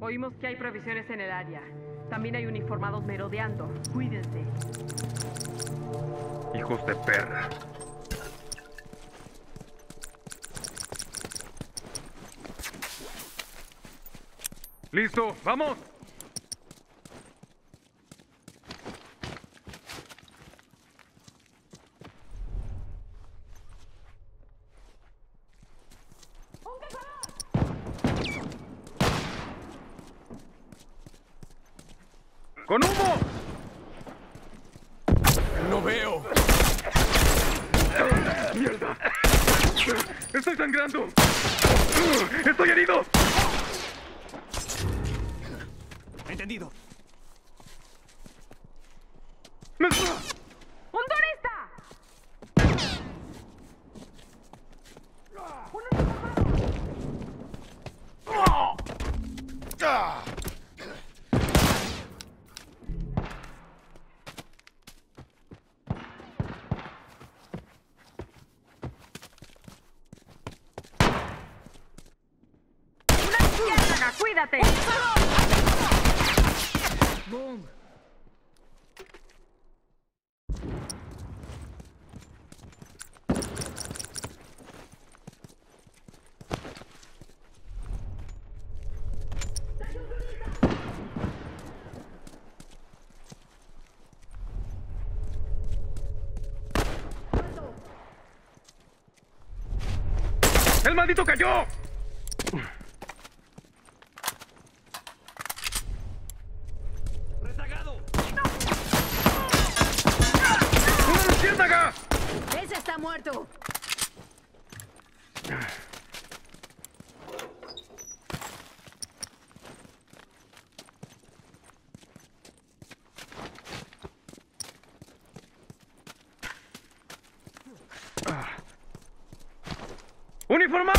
Oímos que hay provisiones en el área. También hay uniformados merodeando. Cuídense. Hijos de perra. ¡Listo! ¡Vamos! ¡Con humo! ¡No veo! ¡Mierda! ¡Estoy sangrando! ¡Estoy herido! Entendido. ¡Un turista! ¡Cuídate! ¡Boom! ¡El maldito cayó! ¡Rezagado! ¡Una luciérnaga! ¡Ese está muerto! ¡Uniformado!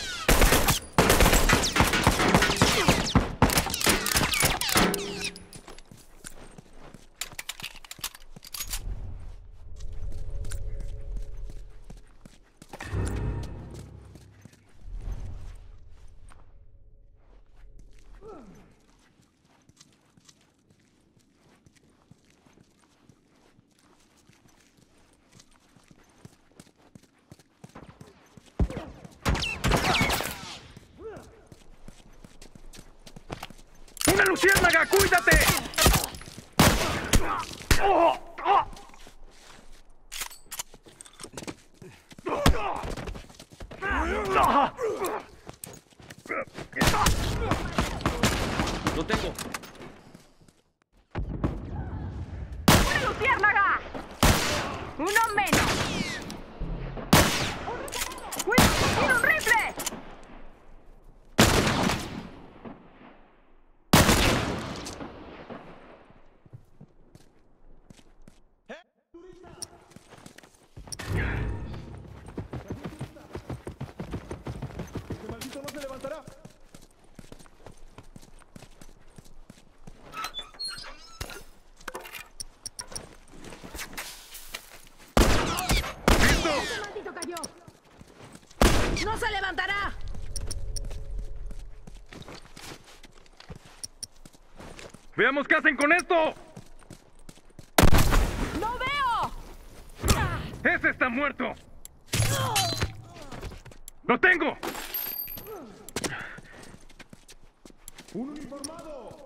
¡Una luciérnaga! ¡Cuídate! ¡Oh! ¡Oh! ¡Lo tengo! ¡Una luciérnaga! ¡Uno menos! ¡Cuidado! ¡Tiene un rifle! ¡Este maldito no se levantará! ¡Ese maldito cayó! ¡No se levantará! ¡Veamos qué hacen con esto! ¡No veo! ¡Ese está muerto! ¡Lo tengo! ¡Un uniformado!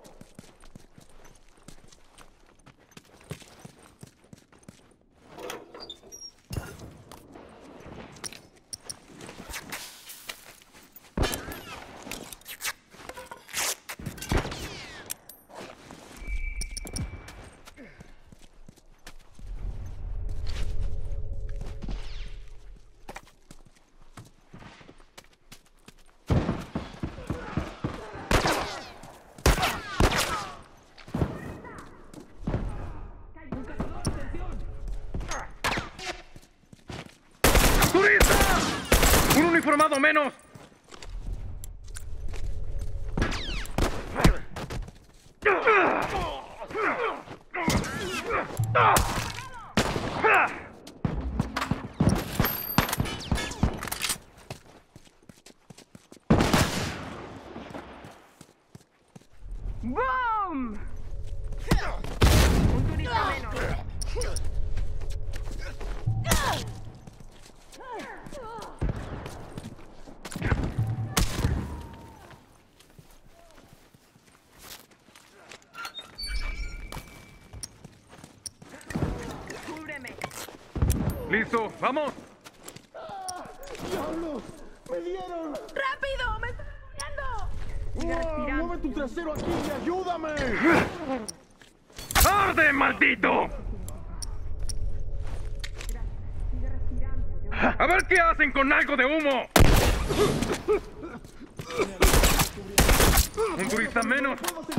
¡Turista! ¡Un uniformado menos! Listo, vamos. ¡Diablos! ¡Me dieron! ¡Rápido! ¡Me estoy muriendo! Sigue respirando. ¡Mueve tu trasero aquí y ayúdame! ¡Arde, maldito! A ver qué hacen con algo de humo. Un turista menos.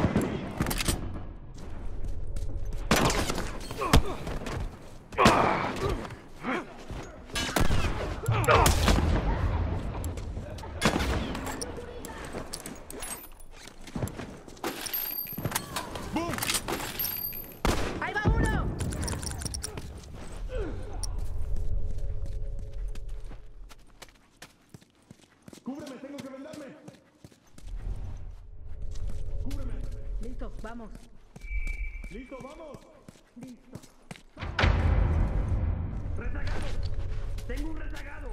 ¡Ahí va uno! ¡Cúbreme! ¡Tengo que vendarme! ¡Cúbreme! Listo, vamos. ¡Listo, vamos! ¡Rezagado! ¡Tengo un rezagado!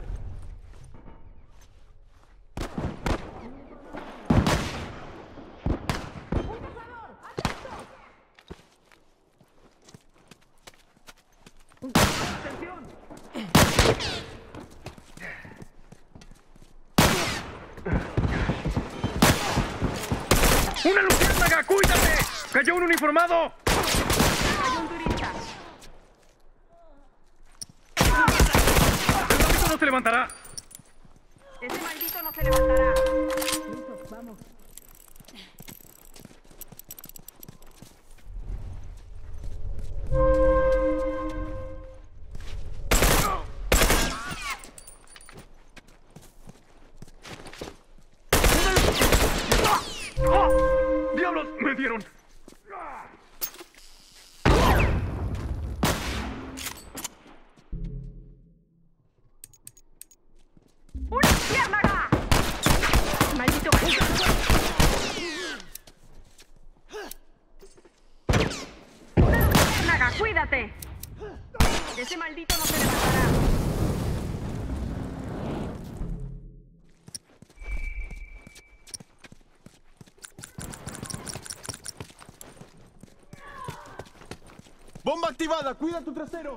¡Atención! ¡Una luciérnaga! ¡Cuídate! ¡Cayó un uniformado! Hay un turista. ¡El maldito no se levantará! Ese maldito no se levantará. Listo, vamos. ¡Oh! ¡Diablos! ¡Me dieron! ¡Una luciérnaga! ¡Maldito maldito! ¡Una luciérnaga! ¡Cuídate! Ese maldito no se levantará. ¡Bomba activada! ¡Cuida tu trasero!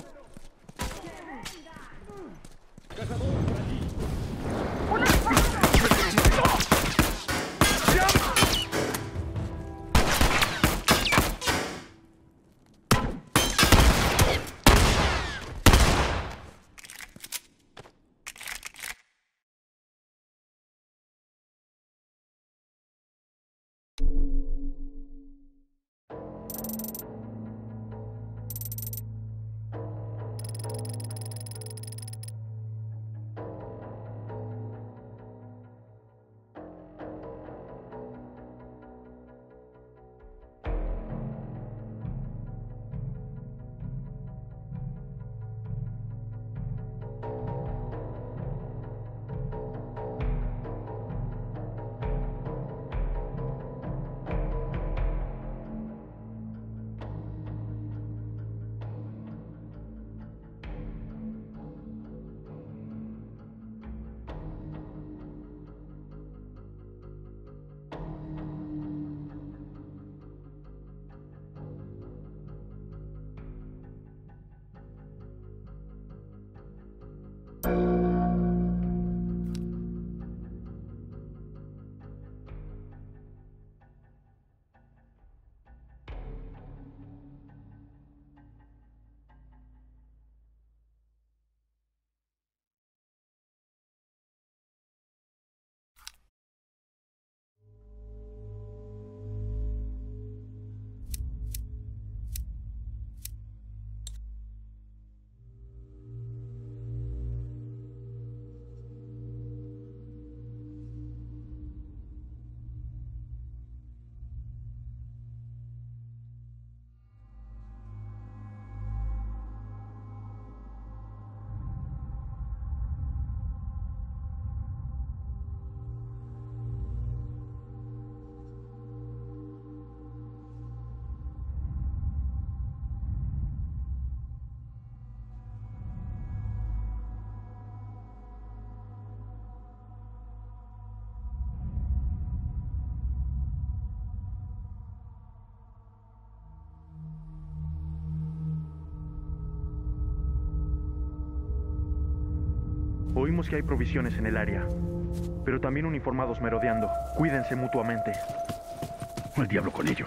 Oímos que hay provisiones en el área, pero también uniformados merodeando. Cuídense mutuamente. Al diablo con ellos.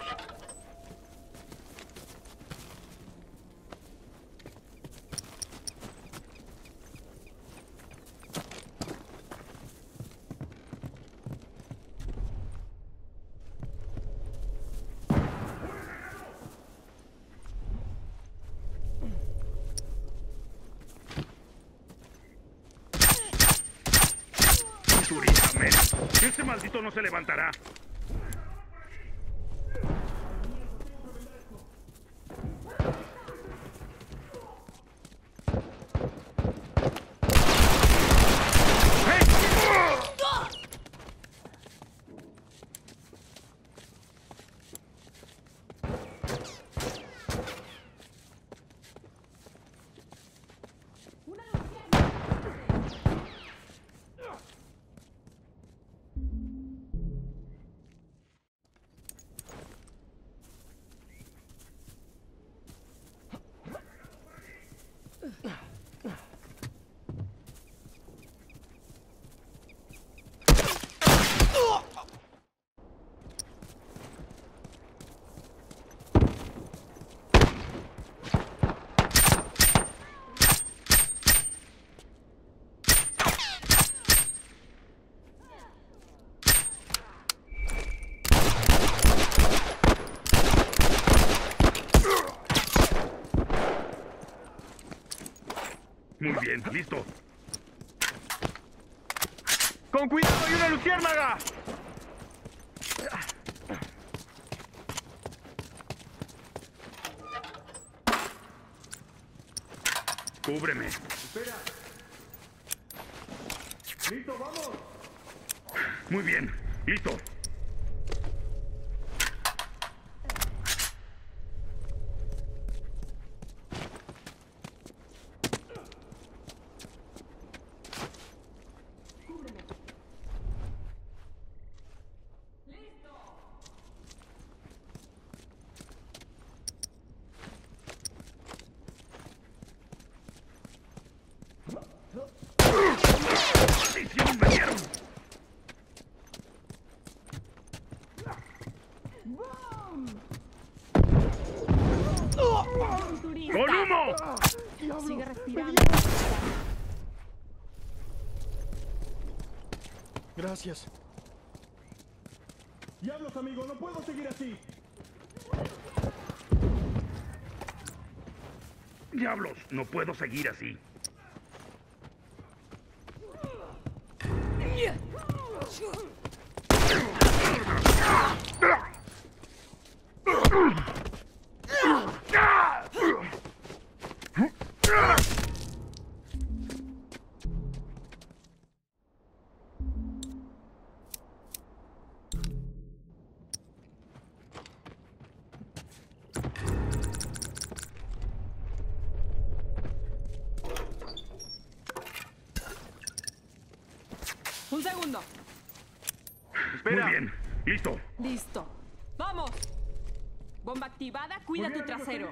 Turístame. Este maldito no se levantará. Muy bien, listo. ¡Con cuidado, hay una luciérnaga! Cúbreme. Espera. ¡Listo, vamos! Muy bien, listo. ¡Maldición, me dieron! ¡Con humo! Sigue respirando. Gracias. Diablos, amigo, no puedo seguir así. ¡Diablos! No puedo seguir así. Un segundo. Espera. Muy bien, listo. Listo. ¡Vamos! Bomba activada, cuida tu trasero.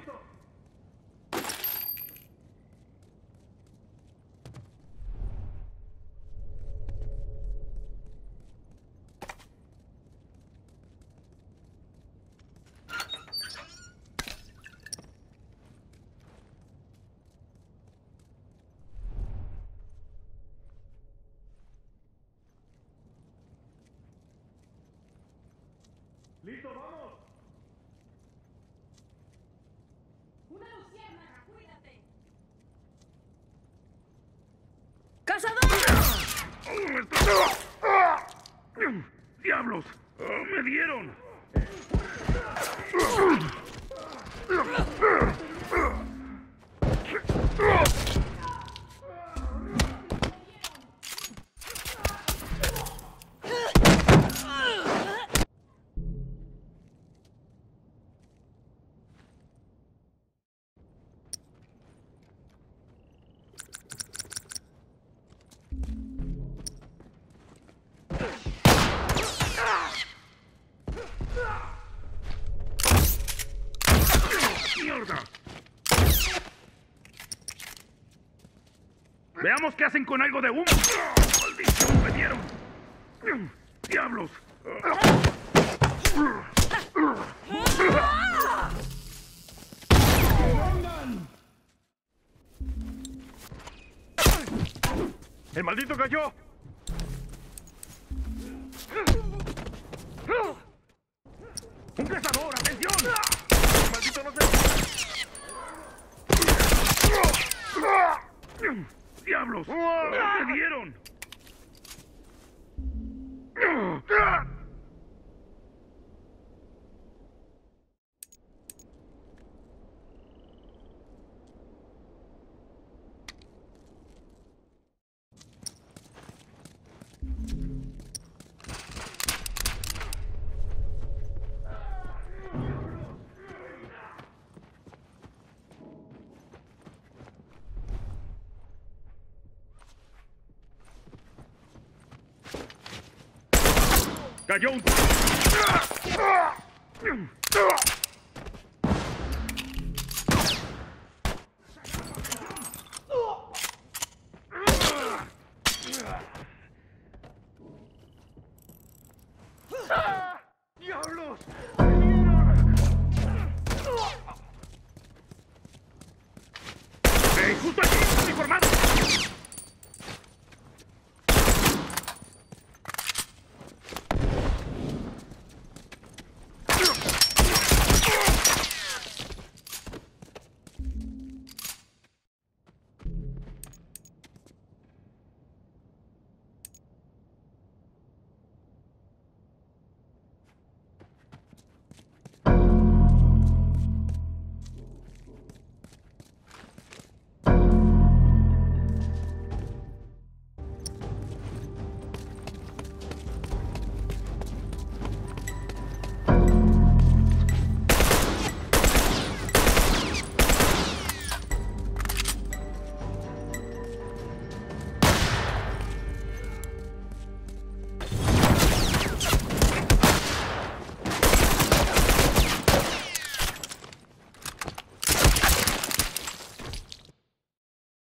¡Listo, vamos! ¡Una luciérnaga, cuídate! ¡Cazador! ¡Diablos! ¡Me dieron! ¡Mierda! Veamos qué hacen con algo de humo. ¡Maldición, me dieron! ¡Diablos! ¡El maldito cayó! ¡Un cazador! ¡Atención! ¡El maldito no se... ¡Diablos! ¡Me dieron! ¡Cayó un...